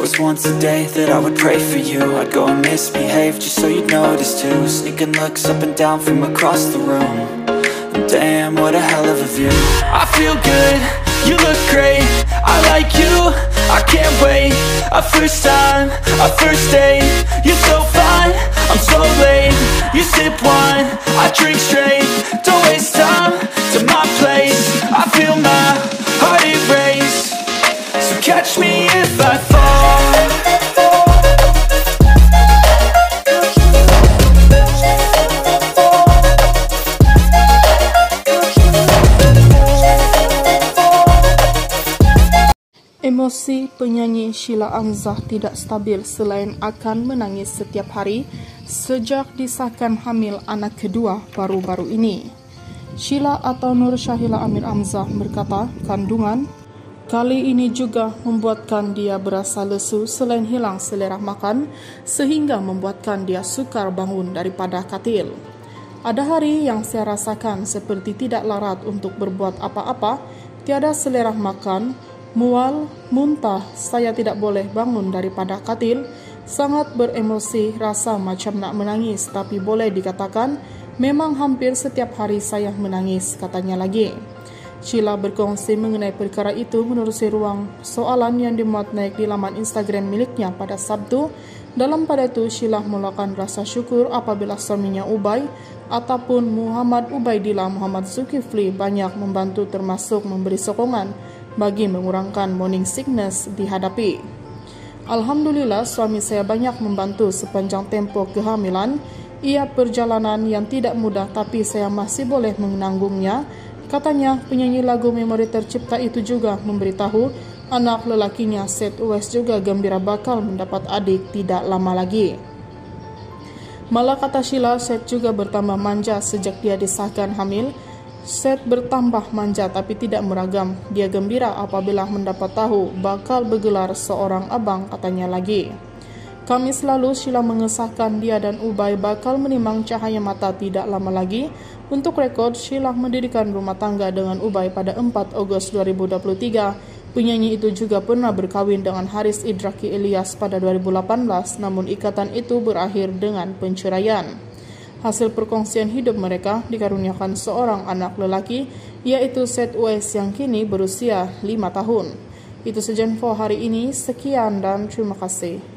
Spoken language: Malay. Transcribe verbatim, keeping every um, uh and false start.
was once a day that I would pray for you. I'd go and misbehave just so you'd notice too. Sneaking looks up and down from across the room. And damn, what a hell of a view. I feel good, you look great, I like you, I can't wait. A first time, a first date, you're so fine, I'm so late. You sip wine, I drink straight. Don't waste time to my place. I feel my heart erase. So catch me if I fall. Emosi penyanyi Sheila Amzah tidak stabil selain akan menangis setiap hari sejak disahkan hamil anak kedua baru-baru ini. Sheila atau Nur Syahila Amir Amzah berkata, kandungan kali ini juga membuatkan dia berasa lesu selain hilang selera makan sehingga membuatkan dia sukar bangun daripada katil. Ada hari yang saya rasakan seperti tidak larat untuk berbuat apa-apa, tiada selera makan, mual, muntah, saya tidak boleh bangun daripada katil, sangat beremosi, rasa macam nak menangis, tapi boleh dikatakan memang hampir setiap hari saya menangis, katanya lagi. Sheila berkongsi mengenai perkara itu menerusi ruang soalan yang dimuat naik di laman Instagram miliknya pada Sabtu. Dalam pada itu, Sheila melakukan rasa syukur apabila suaminya Ubay ataupun Muhammad Ubaidillah Muhammad Zulkifli banyak membantu termasuk memberi sokongan bagi mengurangkan morning sickness dihadapi. Alhamdulillah, suami saya banyak membantu sepanjang tempoh kehamilan. Ia perjalanan yang tidak mudah tapi saya masih boleh menanggungnya. Katanya, penyanyi lagu Memori Tercipta itu juga memberitahu anak lelakinya Seth Uwais juga gembira bakal mendapat adik tidak lama lagi. Malah kata Sheila, Seth juga bertambah manja sejak dia disahkan hamil. Seth bertambah manja tapi tidak meragam. Dia gembira apabila mendapat tahu bakal bergelar seorang abang, katanya lagi. Kamis lalu, Sheila mengesahkan dia dan Ubay bakal menimang cahaya mata tidak lama lagi. Untuk rekod, Sheila mendirikan rumah tangga dengan Ubay pada empat Agustus dua ribu dua puluh tiga. Penyanyi itu juga pernah berkawin dengan Haris Idraki Ilyas pada dua ribu delapan belas, namun ikatan itu berakhir dengan penceraian. Hasil perkongsian hidup mereka dikaruniakan seorang anak lelaki, yaitu Seth Uwais yang kini berusia lima tahun. Itu saja info hari ini, sekian dan terima kasih.